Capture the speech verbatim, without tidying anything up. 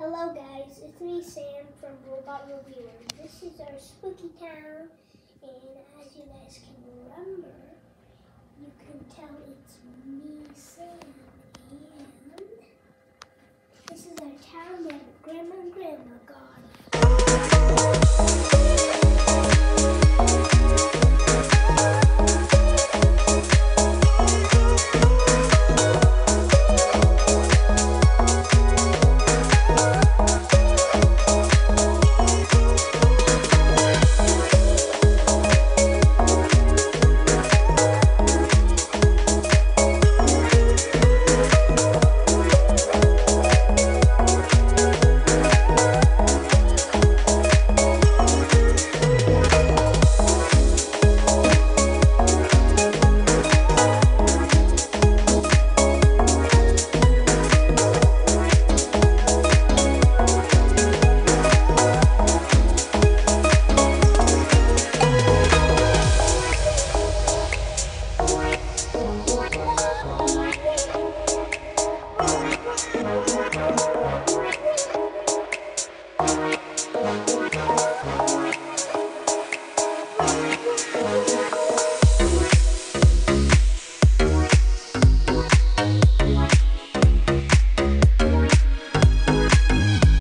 Hello guys, it's me Sam from Robot Reviewer. This is our spooky town, and as you guys can remember, you can tell it's me Sam, and this is our town where Grandma and Grandma got.